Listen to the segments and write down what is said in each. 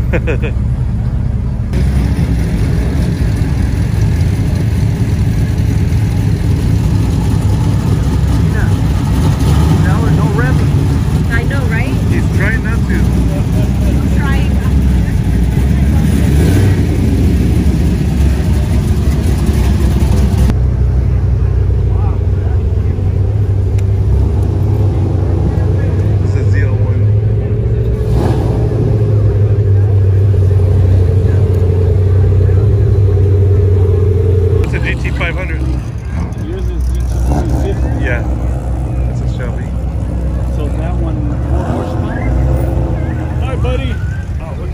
GT500. Yours is GT350. Yeah, that's a Shelby. So that one, 4 horsepower. Hi, buddy. Oh, what's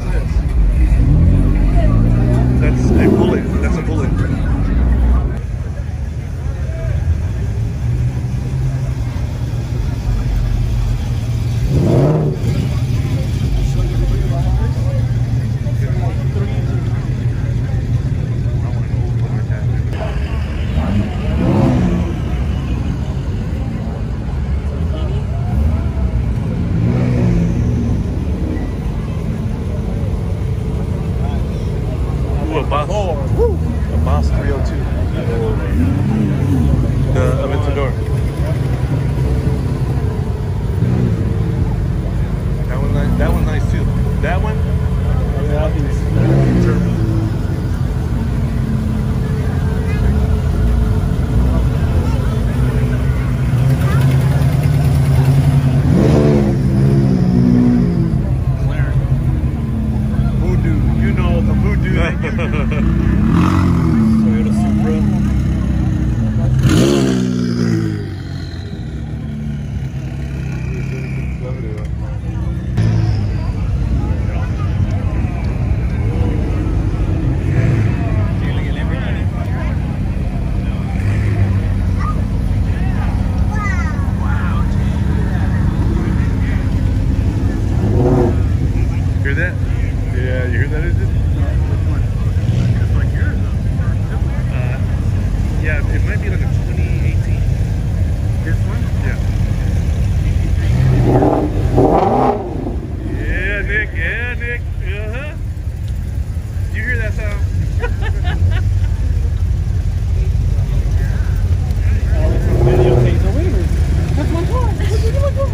this? That's a bullet. That's a bullet. A Boss 302. The Aventador. That one nice too. That one? Yeah, I think it's turbo. Voodoo, you know the voodoo that you do. Toyota Supra. Hear that? Yeah, you hear that? Is it? Yeah, it might be like a 2018. This one? Yeah. Yeah, Nick. Yeah, Nick. Uh-huh. You hear that sound? Videotape. So wait a minute. That's my car. Look at my car.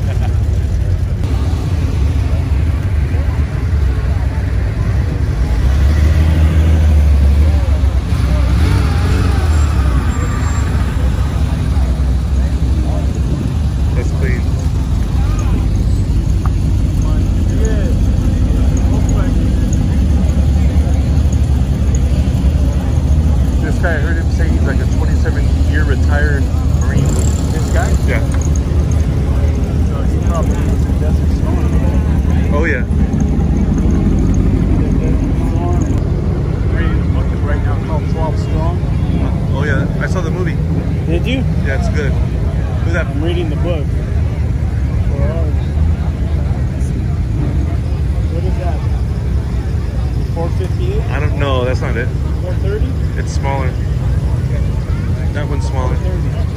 I heard him say he's like a 27-year retired Marine. This guy? Yeah. So he's probably in the desert storm. Oh yeah. Reading a book right now called 12 Strong. Oh yeah. I saw the movie. Did you? Yeah, it's good. Who's that? I'm reading the book. 4 hours. What is that? 458? I don't know. That's not it. 430? It's smaller. That one's smaller. 430.